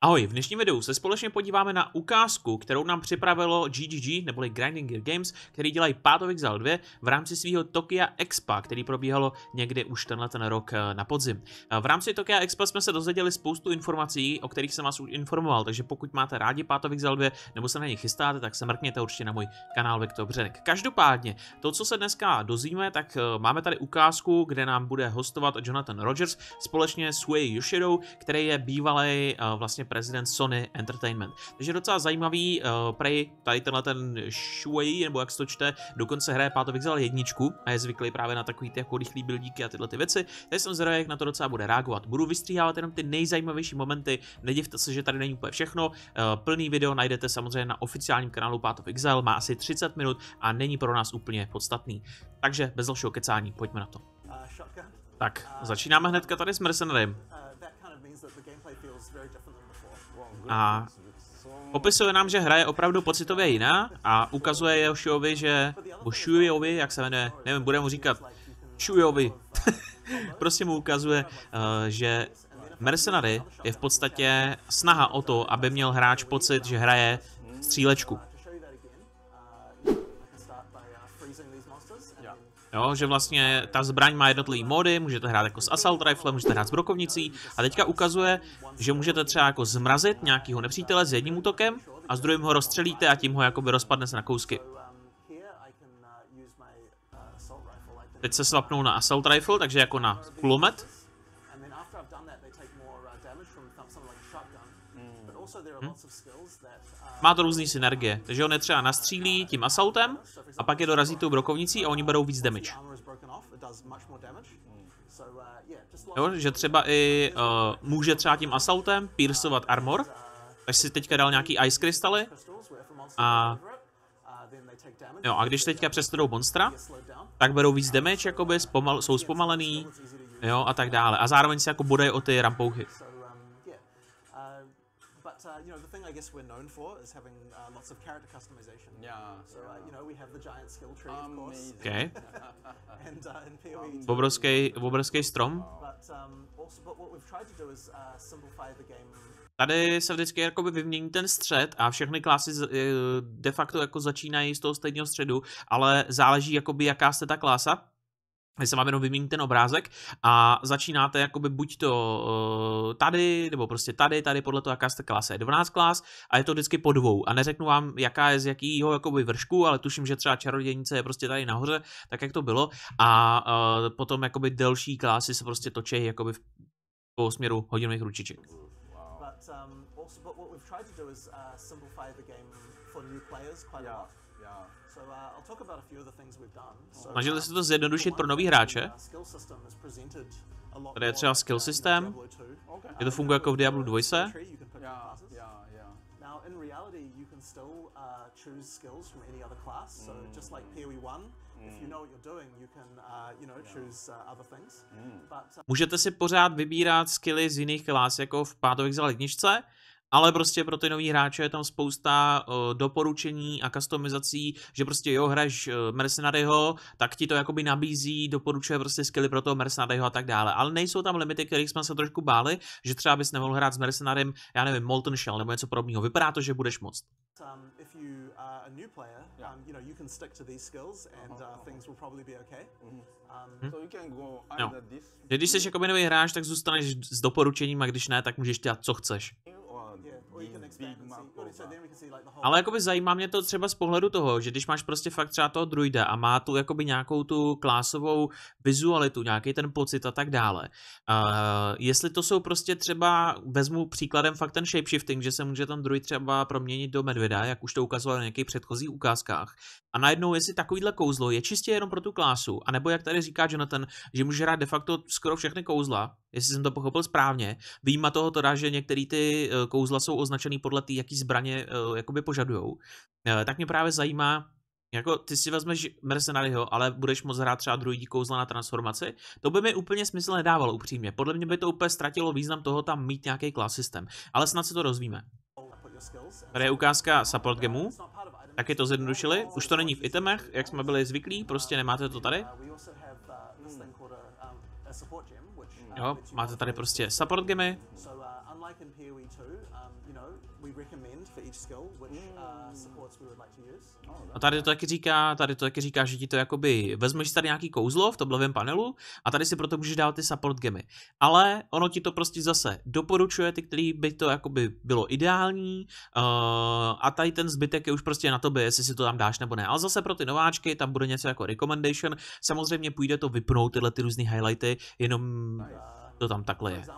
Ahoj, v dnešním videu se společně podíváme na ukázku, kterou nám připravilo GGG, neboli Grinding Gear Games, který dělají Path of Exile 2 v rámci svého Tokia Expa, který probíhalo někdy už tenhle rok na podzim. V rámci Tokia Expa jsme se dozvěděli spoustu informací, o kterých jsem vás už informoval, takže pokud máte rádi Path of Exile 2 nebo se na ně chystáte, tak se mrkněte určitě na můj kanál Viktor Břenek. Každopádně, to, co se dneska dozvíme, tak máme tady ukázku, kde nám bude hostovat Jonathan Rogers společně s Shuei Yoshidou, který je bývalý vlastně prezident Sony Entertainment. Takže docela zajímavý, prej tady tenhle ten Shuei, nebo jak se to čte, dokonce hraje Path of Exile 1 a je zvyklý právě na takový ty jako rychlý buildíky a tyhle ty věci. Teď jsem zvědavý, jak na to docela bude reagovat. Budu vystříhávat jenom ty nejzajímavější momenty, nedivte se, že tady není úplně všechno. Plný video najdete samozřejmě na oficiálním kanálu Path of Exile, má asi 30 minut a není pro nás úplně podstatný. Takže bez dalšího kecání, pojďme na to. Tak, začínáme hnedka tady s Mercenarym. A popisuje nám, že hra je opravdu pocitově jiná a ukazuje Yoshiovi, že... Bo Shuiovi, jak se jmenuje, nevím, bude mu říkat Shuiovi. Prostě mu ukazuje, že Mercenary je v podstatě snaha o to, aby měl hráč pocit, že hraje střílečku. Jo, že vlastně ta zbraň má jednotlivý mody, můžete hrát jako s assault rifle, můžete hrát s brokovnicí a teďka ukazuje, že můžete třeba jako zmrazit nějakýho nepřítele s jedním útokem a s druhým ho rozstřelíte a tím ho jakoby rozpadne se na kousky. Teď se swapnou na assault rifle, takže jako na kulomet. Má to různý synergie, takže on je třeba nastřílí tím assaultem a pak je dorazí tou brokovnicí a oni berou víc damage. Jo, že třeba i může třeba tím assaultem piercovat armor, takže si teďka dal nějaký ice krystaly a jo, a když teďka přestudou monstra, tak berou víc damage, jakoby jsou zpomalený, jo, a tak dále. A zároveň si jako bodají o ty rampouchy. You know, the thing I guess we're known for is having lots of character customization. Yeah. So you know, we have the giant skill tree, of course. Okay. And in PoE. Obrovský strom. But what we've tried to do is simplify the game. Tady se vždycky jakoby vymění ten střed a všechny klasy de facto jako začínají z toho stejného středu, ale záleží jakoby jaká jste ta klasa. Vy se vám jenom vymění ten obrázek a začínáte jakoby buď to tady, nebo prostě tady podle toho, jaká jste klasa. Je 12 klas a je to vždycky po dvou. A neřeknu vám, jaká je z jakýho jakoby vršku, ale tuším, že třeba čarodějnice je prostě tady nahoře, tak jak to bylo. A potom jakoby delší klasy se prostě točí jakoby po směru hodinových ručiček. Snažili se to zjednodušit pro nový hráče. Tady je třeba skill systém. Je to funguje jako v Diablo 2. Můžete si pořád vybírat skilly z jiných klas, jako v Path of Exile 1, ale prostě pro ty nový hráče je tam spousta doporučení a customizací, že prostě jo, hraješ Mercenaryho, tak ti to jakoby nabízí, doporučuje prostě skilly pro toho Mercenaryho a tak dále. Ale nejsou tam limity, kterých jsme se trošku báli, že třeba bys nemohl hrát s Mercenarym, já nevím, Molten Shell nebo něco podobného. Vypadá to, že budeš moct. Jo. Když jsi jakoby nový hráč, tak zůstaneš s doporučením a když ne, tak můžeš dělat, co chceš. Ale jakoby zajímá mě to třeba z pohledu toho, že když máš prostě fakt třeba toho druida a má tu jakoby nějakou tu klásovou vizualitu, nějaký ten pocit a tak dále. Jestli to jsou prostě třeba, vezmu příkladem fakt ten shapeshifting, že se může ten druid třeba proměnit do medvěda, jak už to ukazovalo na nějakých předchozích ukázkách. A najednou, jestli takovýhle kouzlo je čistě jenom pro tu klásu, anebo jak tady říká Jonathan, že může hrát de facto skoro všechny kouzla, jestli jsem to pochopil správně, výjima toho teda, že některé ty kouzla jsou označený podle té, jaký zbraně jakoby požadujou, tak mě právě zajímá, jako ty si vezmeš Mercenaryho, ale budeš moct hrát třeba druidí kouzla na transformaci, to by mi úplně smysl nedávalo upřímně. Podle mě by to úplně ztratilo význam toho tam mít nějaký class systém, ale snad se to rozvíme. Tady je ukázka support gameu, taky to zjednodušili, už to není v itemech, jak jsme byli zvyklí, prostě nemáte to tady. Jo, máte tady prostě support gemy. you know, we recommend for each skill which supports we would like to use. A tady to taky říká, že ti to jakoby vezmeš tady nějaký kouzlo v tom levém panelu a tady si proto můžeš dát ty support gemy. Ale ono ti to prostě zase doporučuje ty, který by to jakoby bylo ideální a tady ten zbytek je už prostě na tobě, jestli si to tam dáš nebo ne. Ale zase pro ty nováčky tam bude něco jako recommendation. Samozřejmě půjde to vypnout tyhle ty různý highlighty, jenom to tam takhle je.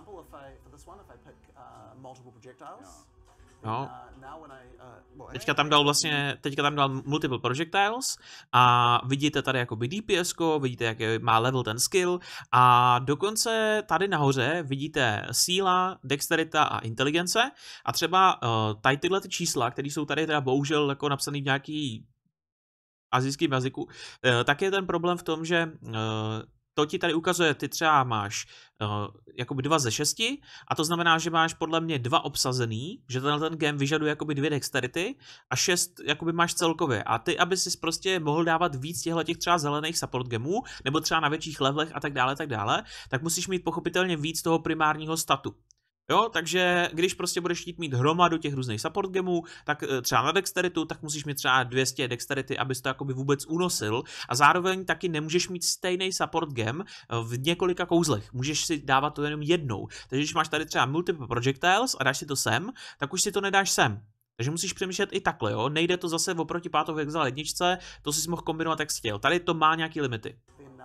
Jo. Teďka tam dal multiple projectiles a vidíte tady jakoby DPS-ko, vidíte, jaký má level ten skill a dokonce tady nahoře vidíte síla, dexterita a inteligence a třeba tady tyhle ty čísla, které jsou tady teda bohužel jako napsaný v nějaký asijským jazyku, tak je ten problém v tom, že to ti tady ukazuje, ty třeba máš jakoby 2 ze 6 a to znamená, že máš podle mě 2 obsazený, že ten game vyžaduje jakoby 2 dexterity a 6 jakoby máš celkově. A ty, aby si prostě mohl dávat víc těch třeba zelených support gemů, nebo třeba na větších levelech a tak dále, tak musíš mít pochopitelně víc toho primárního statu. Jo, takže když prostě budeš chtít mít hromadu těch různých support gemů, tak třeba na dexteritu, tak musíš mít třeba 200 dexterity, abys to jakoby vůbec unosil a zároveň taky nemůžeš mít stejný support gem v několika kouzlech, můžeš si dávat to jenom jednou. Takže když máš tady třeba multiple projectiles a dáš si to sem, tak už si to nedáš sem. Takže musíš přemýšlet i takhle, jo, nejde to zase oproti Path of Exile 1, to si mohl kombinovat jak jsi chtěl, tady to má nějaký limity.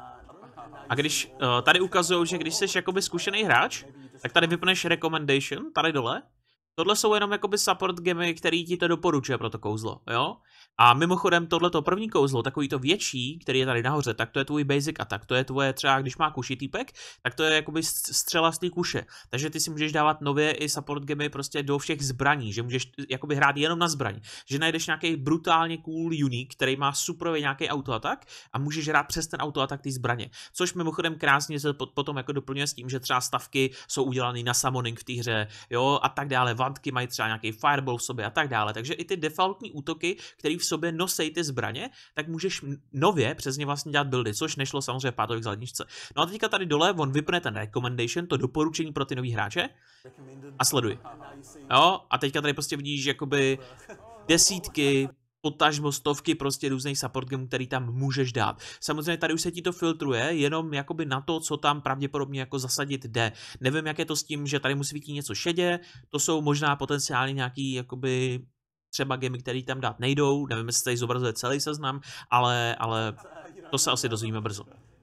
A když tady ukazují, že když jsi jakoby zkušený hráč, tak tady vypneš recommendation, tady dole. Tohle jsou jenom jakoby support gemy, který ti to doporučuje pro to kouzlo, jo? A mimochodem tohleto první kouzlo, takový to větší, který je tady nahoře, tak to je tvůj basic attack, to je tvoje třeba, když má kuši týpek, tak to je jakoby střela z té kuše. Takže ty si můžeš dávat nově i support gemy prostě do všech zbraní, že můžeš jakoby hrát jenom na zbraň. Že najdeš nějaký brutálně cool unique, který má superový nějaký autoatak a můžeš hrát přes ten autoatak té zbraně. Což mimochodem krásně se potom jako doplňuje s tím, že třeba stavky jsou udělané na summoning v té hře, jo, a tak dále. Vantky mají třeba nějaký fireball v sobě a tak dále. Takže i ty defaultní útoky, které v sobě nosej ty zbraně, tak můžeš nově přes ně vlastně dělat buildy, což nešlo samozřejmě v Path of Exile 1. No a teďka tady dole on vypne ten recommendation, to doporučení pro ty nový hráče a sleduj. Jo, a teďka tady prostě vidíš jakoby desítky, potažmo stovky prostě různých support gemů, který tam můžeš dát. Samozřejmě tady už se ti to filtruje jenom jakoby na to, co tam pravděpodobně jako zasadit jde. Nevím, jak je to s tím, že tady musí být něco šedě, to jsou možná potenciálně nějaký jakoby třeba gemy, které tam dát nejdou, nevím, jestli tady zobrazuje celý seznam, ale to se asi dozvíme brzo.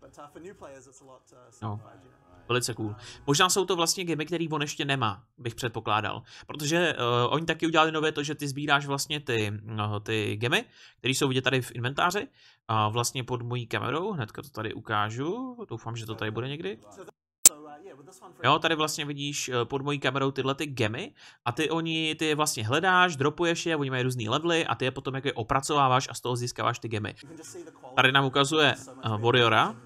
No. Velice cool. Možná jsou to vlastně gemy, který on ještě nemá, bych předpokládal. Protože oni taky udělali nové to, že ty sbíráš vlastně ty gemy, které jsou vidět tady v inventáři. Vlastně pod mojí kamerou, hnedka to tady ukážu. Doufám, že to tady bude někdy. Jo, tady vlastně vidíš pod mojí kamerou tyhle ty gemy a ty je vlastně hledáš, dropuješ je, oni mají různý levely a ty je potom jak je opracováváš a z toho získáváš ty gemy. Tady nám ukazuje Warriora.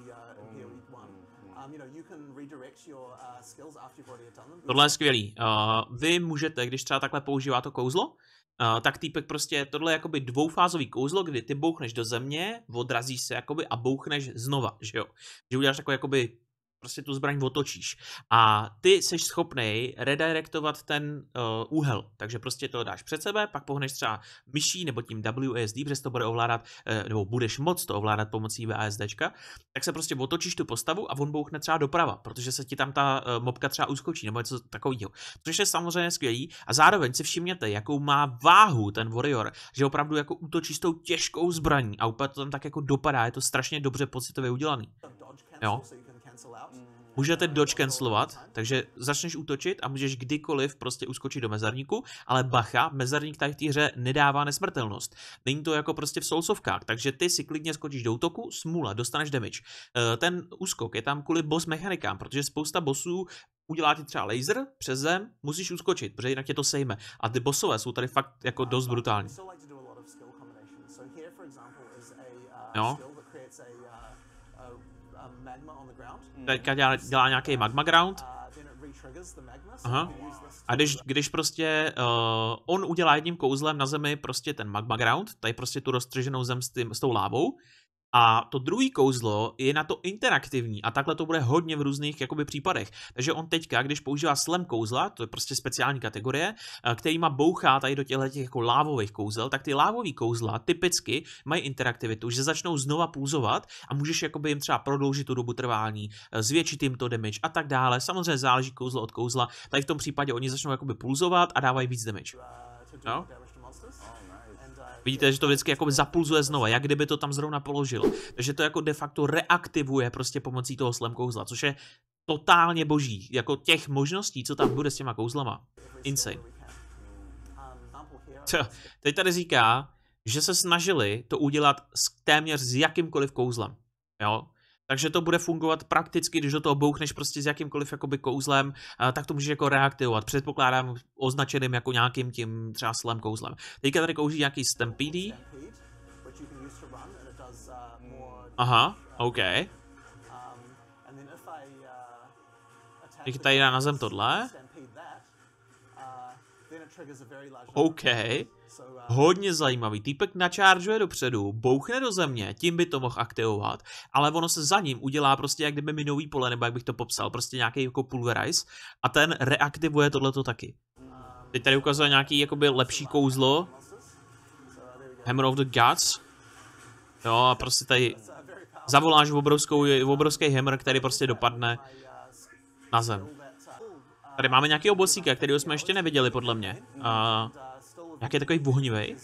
Tohle je skvělý. Vy můžete, když třeba takhle používá to kouzlo, tak týpek prostě, tohle je jakoby dvoufázový kouzlo, kdy ty bouchneš do země, odrazíš se jakoby a bouchneš znova, že jo. Že uděláš takový jakoby prostě tu zbraň otočíš. A ty jsi schopnej redirectovat ten úhel. Takže prostě to dáš před sebe, pak pohneš třeba myší nebo tím WASD, protože to bude ovládat, nebo budeš moc to ovládat pomocí VASDčka, tak se prostě otočíš tu postavu a on bouchne třeba doprava, protože se ti tam ta mobka třeba uskočí nebo něco takového. Což je samozřejmě skvělý. A zároveň si všimněte, jakou má váhu ten Warrior, že opravdu jako útočí s tou těžkou zbraní a úplně to tam tak jako dopadá, je to strašně dobře pocitově udělaný. Jo. Můžete dodge cancelovat, takže začneš útočit a můžeš kdykoliv prostě uskočit do mezerníku, ale bacha, mezerník tady v té hře nedává nesmrtelnost. Není to jako prostě v Soulsovkách, takže ty si klidně skočíš do útoku, smůla, dostaneš damage. Ten úskok je tam kvůli boss mechanikám, protože spousta bossů udělá ti třeba laser přes zem, musíš uskočit, protože jinak tě to sejme. A ty bossové jsou tady fakt jako dost brutální. Jo. Teďka dělá nějaký magma ground. Aha. A když prostě on udělá jedním kouzlem na zemi prostě ten magma ground, tady prostě tu roztrženou zem s tou lávou, A to druhý kouzlo je na to interaktivní a takhle to bude hodně v různých jakoby případech. Takže on teďka, když používá slam kouzla, to je prostě speciální kategorie, kterýma bouchá tady do těchto jako lávových kouzel, tak ty lávový kouzla typicky mají interaktivitu, že začnou znova pulzovat a můžeš jakoby jim třeba prodloužit tu dobu trvání, zvětšit jim to damage a tak dále. Samozřejmě záleží kouzlo od kouzla. Tady v tom případě oni začnou jakoby pulzovat a dávají víc damage. No? Vidíte, že to vždycky jakoby zapulzuje znova, jak kdyby to tam zrovna položil. Takže to jako de facto reaktivuje prostě pomocí toho slam kouzla, což je totálně boží. Jako těch možností, co tam bude s těma kouzlama. Insane. Teď tady říká, že se snažili to udělat téměř s jakýmkoliv kouzlem. Jo? Takže to bude fungovat prakticky, když do toho bouchneš prostě s jakýmkoliv jakoby kouzlem, tak to můžeš jako reaktivovat. Předpokládám označeným jako nějakým tím třeba slam kouzlem. Teďka tady kouří nějaký Stampede. Aha, OK. Teď tady dá na zem tohle. OK. Hodně zajímavý. Týpek načaržuje dopředu, bouchne do země, tím by to mohl aktivovat, ale ono se za ním udělá prostě jak kdyby minový pole, nebo jak bych to popsal, prostě nějaký jako pulverize a ten reaktivuje tohleto taky. Teď tady ukazuje nějaký jakoby lepší kouzlo. Hammer of the Gods. Jo a prostě tady zavoláš obrovský hammer, který prostě dopadne na zem. Tady máme nějakého bossíka, kterého jsme ještě neviděli podle mě. Jak je takový vohnivý.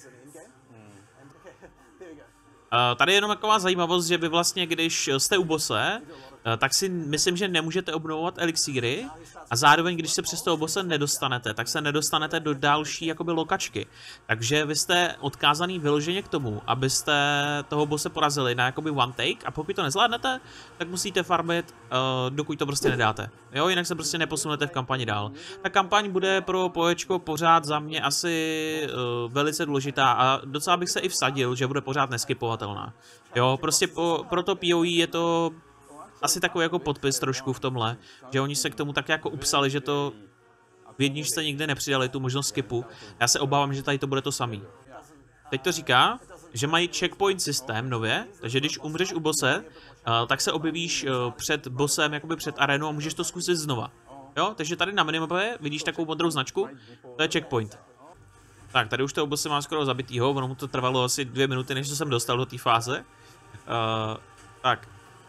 Tady je jenom taková zajímavost, že vy vlastně, když jste u bose, tak si myslím, že nemůžete obnovovat elixíry a zároveň, když se přes toho bose nedostanete, tak se nedostanete do další jakoby lokačky. Takže vy jste odkázaný vyloženě k tomu, abyste toho bose porazili na jakoby one take a pokud to nezvládnete, tak musíte farmit, dokud to prostě nedáte. Jo, jinak se prostě neposunete v kampani dál. Ta kampaň bude pro poječko pořád za mě asi velice důležitá a docela bych se i vsadil, že bude pořád neskipovatelná. Jo, prostě pro to PoE je to asi takový jako podpis trošku v tomhle, že oni se k tomu tak jako upsali, že to v jedničce nikdy nepřidali tu možnost skipu. Já se obávám, že tady to bude to samý. Teď to říká, že mají checkpoint systém nově, takže když umřeš u bose, tak se objevíš před bosem, jakoby před arénou a můžeš to zkusit znova. Jo, takže tady na minimapě vidíš takovou modrou značku, to je checkpoint. Tak, tady už toho bose mám skoro zabitýho, ono mu to trvalo asi 2 minuty, než jsem dostal do té fáze. Tak.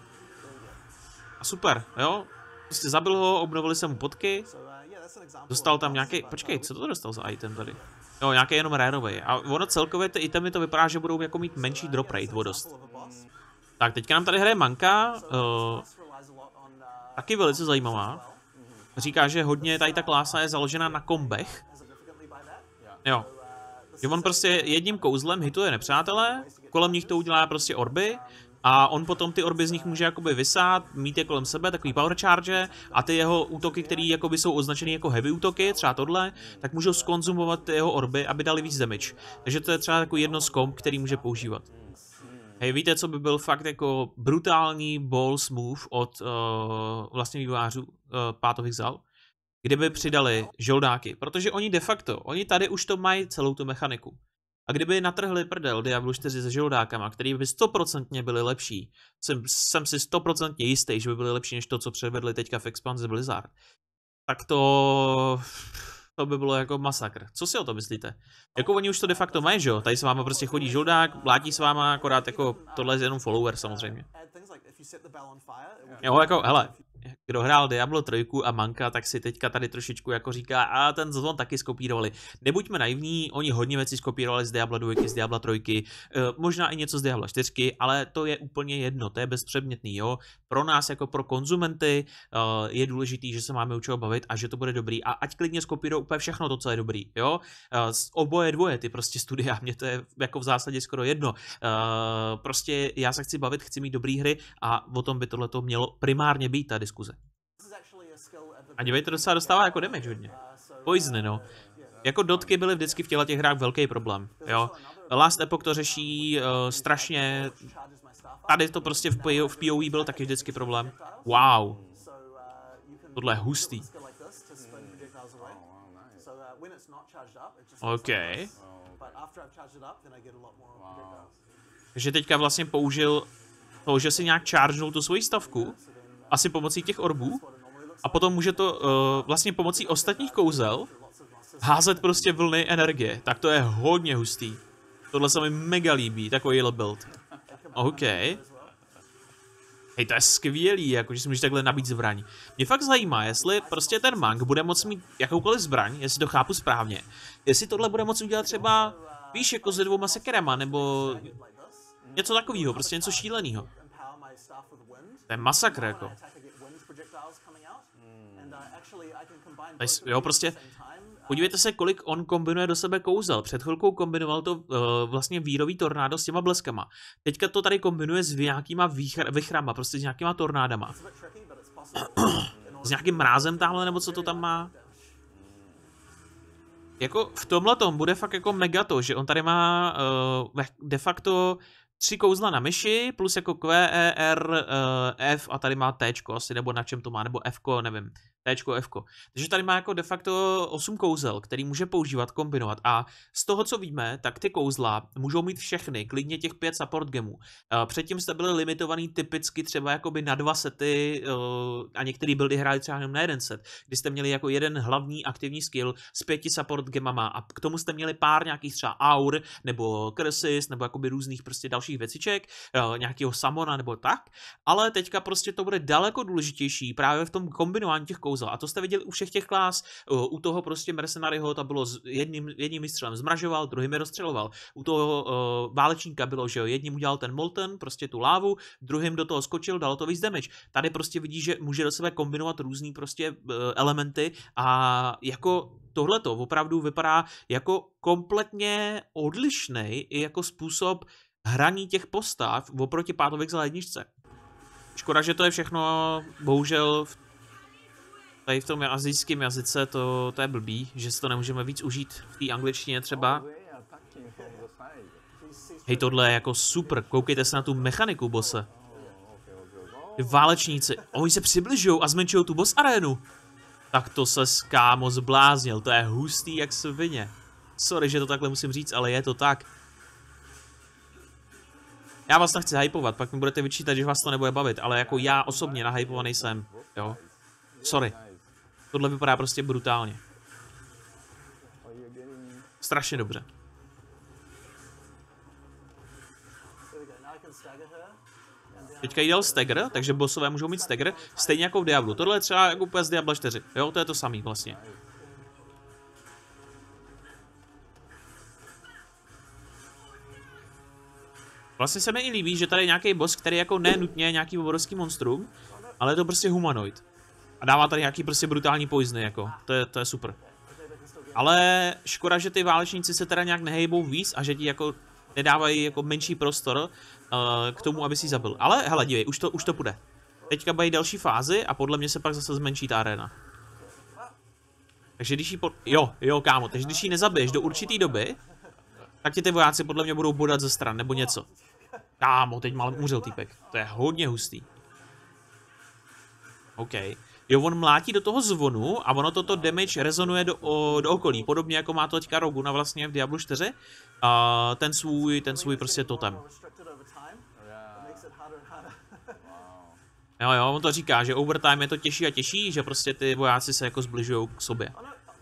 A super, jo? Prostě zabil ho, obnovili se mu potky. Dostal tam nějaký, počkej, co to dostal za item tady? Jo, nějaký jenom rareový. A ono celkově ty itemy to vypadá, že budou jako mít menší drop rate o dost. Tak, teďka nám tady hraje Manka. Taky velice zajímavá. Říká, že hodně tady ta klása je založena na kombech. Jo. Že on prostě jedním kouzlem hituje nepřátelé, kolem nich to udělá prostě orby. A on potom ty orby z nich může jakoby vysát, mít je kolem sebe, takový power charge a ty jeho útoky, které jakoby jsou označeny jako heavy útoky, třeba tohle, tak můžou skonzumovat ty jeho orby, aby dali víc damage. Takže to je třeba jako jedno z komb, který může používat. Hej, víte, co by byl fakt jako brutální balls move od vlastně vývojářů Path of Exile? Kdyby přidali žoldáky, protože oni de facto, oni tady už to mají celou tu mechaniku. A kdyby natrhli prdel Diablo 4 se žoldákama, který by 100% byly lepší, jsem si 100% jistý, že by byly lepší než to, co předvedli teďka v Expanse Blizzard, tak to by bylo jako masakr. Co si o to myslíte? Jako oni už to de facto mají, že jo? Tady s váma prostě chodí žoldák, vlátí s váma, akorát jako tohle je jenom follower samozřejmě. Jo, jako, hele, kdo hrál Diablo 3 a Manka, tak si teďka tady trošičku jako říká, a ten zvon taky skopírovali. Nebuďme naivní, oni hodně věcí skopírovali z Diabla 2, z Diabla 3, možná i něco z Diabla 4, ale to je úplně jedno, to je bezpředmětný, jo. Pro nás jako pro konzumenty je důležitý, že se máme u čeho bavit a že to bude dobrý a ať klidně skopírujou úplně všechno to, co je dobrý, jo. Oboje dvoje, ty prostě studia, mě to je jako v zásadě skoro jedno. Prostě já se chci bavit, chci mít dobrý hry a o tom by tohleto mělo primárně být ta diskuze. A dívejte, docela dostává jako damage hodně. Poison, no. Jako dotky byly vždycky v těch hrách velký problém, jo. Last Epoch to řeší strašně. Tady to prostě v PoE byl taky vždycky problém. Wow. Tohle je hustý. OK. Takže teďka vlastně použil to, že si nějak chargenou tu svoji stavku, asi pomocí těch orbů, a potom může to vlastně pomocí ostatních kouzel házet prostě vlny energie. Tak to je hodně hustý. Tohle se mi mega líbí, takový build. OK. Hej, to je skvělý, jakože si můžeš takhle nabít zbraň. Mě fakt zajímá, jestli prostě ten Monk bude moct mít jakoukoliv zbraň, jestli to chápu správně. Jestli tohle bude moct udělat třeba, víš, jako se 2 sekerama, nebo něco takového, prostě něco šíleného. To je masakr, jako. Jo, prostě, podívejte se, kolik on kombinuje do sebe kouzel. Před chvilkou kombinoval to vlastně vírový tornádo s těma bleskama. Teďka to tady kombinuje s nějakýma vichrama, prostě s nějakýma tornádama. S nějakým mrázem tamhle, nebo co to tam má. Jako v tomhletom bude fakt jako mega to, že on tady má de facto 3 kouzla na myši, plus jako Q, E, R, F a tady má T asi, nebo na čem to má, nebo F, nevím. T, F. Takže tady má jako de facto 8 kouzel, který může používat, kombinovat. A z toho, co víme, tak ty kouzla můžou mít všechny, klidně těch 5 support gemů. Předtím jste byli limitovaný typicky třeba jakoby na 2 sety a některý buildy hráli třeba jenom na 1 set, kdy jste měli jako jeden hlavní aktivní skill s 5 support gemama a k tomu jste měli pár nějakých třeba aur, nebo curses, nebo jakoby různých prostě dalších věciček, nějakého samona nebo tak, ale teďka prostě to bude daleko důležitější právě v tom kombinování těch kouzel. A to jste viděli u všech těch klás. U toho prostě mercenaryho to bylo jedním výstřelem zmražoval, druhým je rozstřeloval. U toho válečníka bylo, že jo, jedním udělal ten molten, prostě tu lávu, druhým do toho skočil, dalo to víc damage. Tady prostě vidí, že může do sebe kombinovat různý prostě elementy a jako tohleto opravdu vypadá jako kompletně odlišnej i jako způsob hraní těch postav oproti Path of Exile 1. Škoda, že to je všechno bohužel tady v tom asijském jazyce, to je blbý, že si to nemůžeme víc užít v té angličtině třeba. Hej, tohle je jako super, koukejte se na tu mechaniku, bose. Ty válečníci, oni se přibližují a zmenšují tu boss arénu. Tak to se kámo zbláznil, to je hustý jak svině. Sorry, že to takhle musím říct, ale je to tak. Já vás nechci hypovat, pak mi budete vyčítat, že vás to nebude bavit, ale jako já osobně nahypovaný jsem, jo. Sorry. Tohle vypadá prostě brutálně. Strašně dobře. Teďka jí dal stagger, takže bossové můžou mít stagger, stejně jako v Diablu. Tohle je třeba jako úplně z Diabla 4, jo, to je to samý vlastně. Vlastně se mi i líbí, že tady je nějaký boss, který jako nenutně nějaký obrovský monstrum, ale je to prostě humanoid. A dává tady nějaký prostě brutální poizny, jako. To je super. Ale škoda, že ty válečníci se teda nějak nehejbou víc a že ti jako nedávají jako menší prostor k tomu, aby si zabil. Ale hele, dívej, už to půjde. Teďka bude další fázi a podle mě se pak zase zmenší ta arena. Takže když ji jo, kámo, takže když ji nezabiješ do určitý doby, tak ti ty vojáci podle mě budou bodat ze stran nebo něco. Kámo, teď málem umřel týpek. To je hodně hustý. OK. Jo, on mlátí do toho zvonu a ono toto damage rezonuje do okolí. Podobně jako má to teďka Roguna vlastně v Diablu 4. Ten svůj prostě totem. Jo, on to říká, že overtime je to těžší a těžší, že prostě ty vojáci se jako zbližujou k sobě.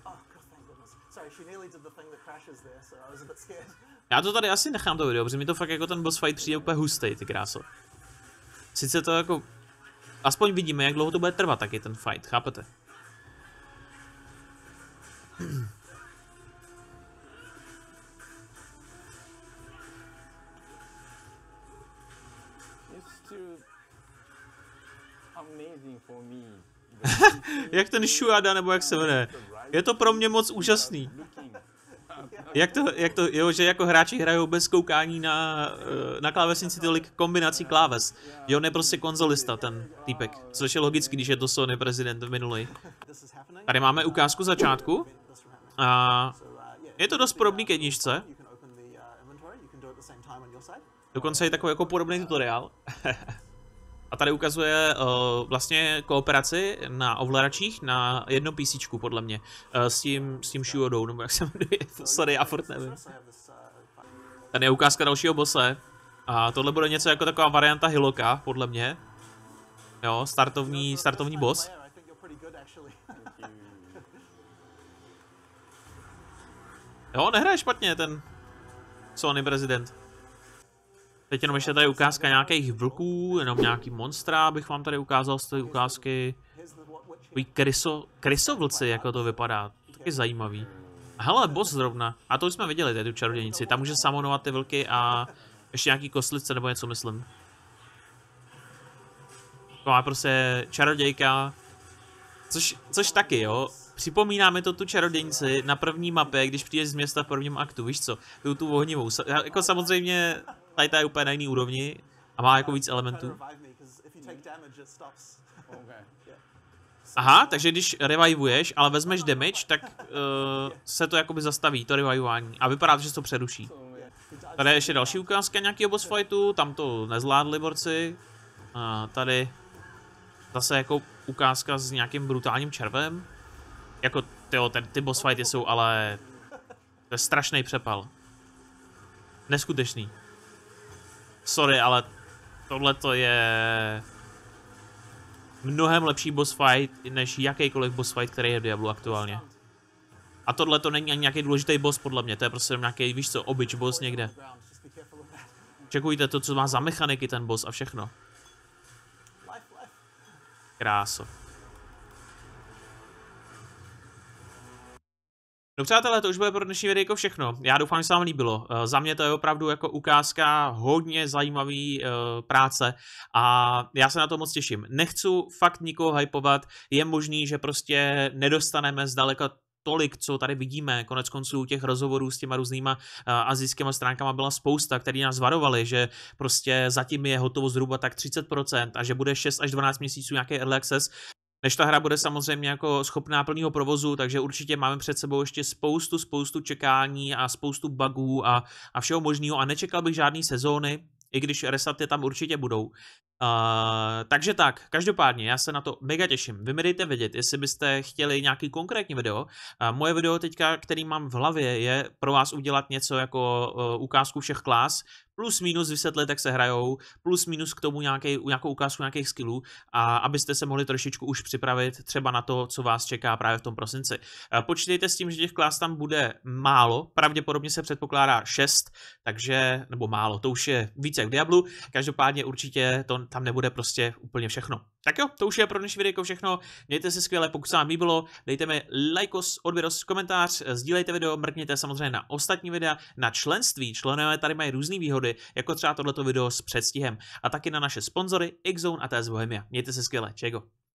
Já to tady asi nechám to video, protože mi to fakt jako ten boss fight přijde úplně hustý, ty kráso. Sice to jako... Aspoň vidíme, jak dlouho to bude trvat taky ten fight, chápete? Jak ten Shuada, nebo jak se jmenuje. Je to pro mě moc úžasný. Jo, že jako hráči hrajou bez koukání na klávesnici tolik kombinací kláves. Jo, on je prostě konzolista, ten týpek. Což je logicky, když je to Sony prezident v minulý. Tady máme ukázku začátku. A je to dost podobný k jedničce. Dokonce je takový jako podobný tutoriál. A tady ukazuje vlastně kooperaci na ovladačích na jednom PCčku, podle mě. S tím Shuodou, nebo jak se jmenuje. Sorry, já furt nevím. Tady je ukázka dalšího bosse. A tohle bude něco jako taková varianta Hiloka, podle mě. Jo, startovní boss. Jo, nehraje špatně ten Sony prezident. Teď jenom ještě tady ukázka nějakých vlků, jenom nějaký monstra, bych vám tady ukázal z té ukázky. Takový krysovlci, jako to vypadá. Taky zajímavý. Hele, boss zrovna. A to už jsme viděli, tady tu čarodějnici. Tam může samonovat ty vlky a ještě nějaký kostlice nebo něco, myslím. To má prostě čarodějka. Což taky, jo. Připomíná mi to tu čarodějnici na první mapě, když přijdeš z města v prvním aktu, víš co? Tu ohnivou. Jako samozřejmě, tady ta je úplně na jiný úrovni a má jako víc elementů. Aha, takže když revivuješ, ale vezmeš damage, tak se to jakoby zastaví, to revivování. A vypadá to, že se to přeruší. Tady je ještě další ukázka nějakého boss fightu, tam to nezvládli borci. Tady zase jako ukázka s nějakým brutálním červem. Jako, ty boss fighty jsou, ale to je strašný přepal. Neskutečný. Sorry, ale tohle to je mnohem lepší boss fight, než jakýkoliv boss fight, který je v Diablu aktuálně. A tohle to není ani nějaký důležitý boss podle mě, to je prostě nějaký, víš co, obyč boss někde. Čekujte to, co má za mechaniky ten boss a všechno. Kráso. No přátelé, to už bude pro dnešní videjko všechno. Já doufám, že se vám líbilo. Za mě to je opravdu jako ukázka hodně zajímavý práce a já se na to moc těším. Nechci fakt nikoho hypovat, je možný, že prostě nedostaneme zdaleka tolik, co tady vidíme. Konec konců těch rozhovorů s těma různýma asijskými stránkama byla spousta, který nás varovali, že prostě zatím je hotovo zhruba tak 30% a že bude 6 až 12 měsíců nějaký early access. Než ta hra bude samozřejmě jako schopná plného provozu, takže určitě máme před sebou ještě spoustu čekání a spoustu bugů a všeho možného a nečekal bych žádný sezóny, i když resety tam určitě budou. Takže tak, každopádně, já se na to mega těším. Vy mi dejte vědět, jestli byste chtěli nějaký konkrétní video. Moje video teďka, který mám v hlavě, je pro vás udělat něco jako ukázku všech klas, plus minus vysvětlit, jak se hrajou, plus minus k tomu nějakou ukázku nějakých skillů, a abyste se mohli trošičku už připravit třeba na to, co vás čeká právě v tom prosinci. Počítejte s tím, že těch klas tam bude málo, pravděpodobně se předpokládá 6, takže, nebo málo, to už je více jak v Diablu, každopádně určitě to tam nebude prostě úplně všechno. Tak jo, to už je pro dnešní videjko všechno, mějte se skvěle, pokud se vám líbilo, dejte mi lajkos, odběros, komentář, sdílejte video, mrkněte samozřejmě na ostatní videa, na členství, členové tady mají různé výhody, jako třeba tohleto video s předstihem, a taky na naše sponzory Xzone a TS Bohemia. Mějte se skvěle, čego.